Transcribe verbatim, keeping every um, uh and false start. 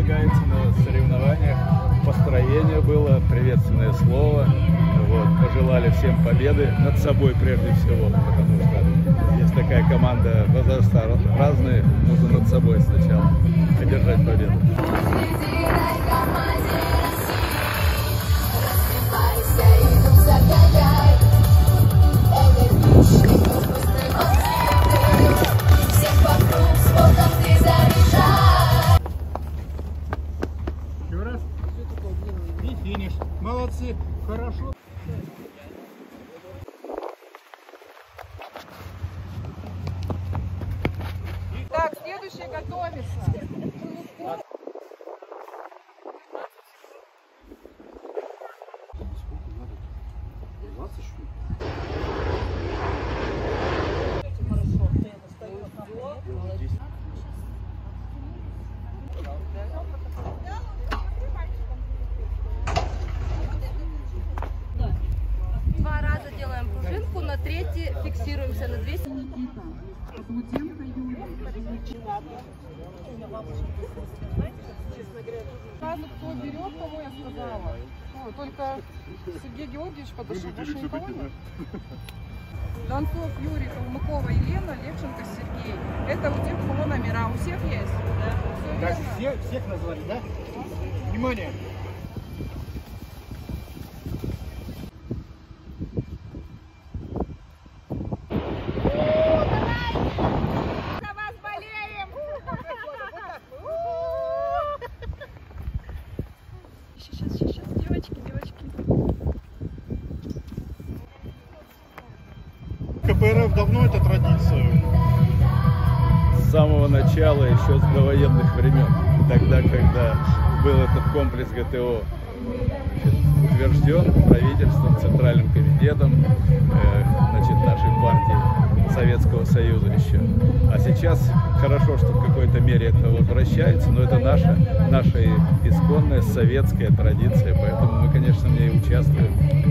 продвигается на соревнованиях. Построение было, приветственное слово. Вот, пожелали всем победы над собой прежде всего, потому что есть такая команда, возраста разные, нужно над собой сначала одержать победу. Еще раз. И финиш. Молодцы. Хорошо. Так, следующий готовится. Два раза делаем пружинку, на третий фиксируемся на двести. Сразу кто берет, кого я сказала. Ну, только Сергей Георгиевич подошел, больше никого нет. Донцов Юрий, Калмыкова Елена, Левченко Сергей. Это у тех, у кого номера. У всех есть? Да. Так, все, всех назвали, да? Внимание! Сейчас, сейчас, сейчас, девочки, девочки. КПРФ давно это традиция? С самого начала, еще с довоенных времен, тогда, когда был этот комплекс ГТО утвержден правительством, Центральным комитетом э, значит, нашей партии Советского Союза еще. А сейчас хорошо, что в какой-то мере это возвращается, но это наша, наша исконная советская традиция, поэтому мы, конечно, в ней участвуем.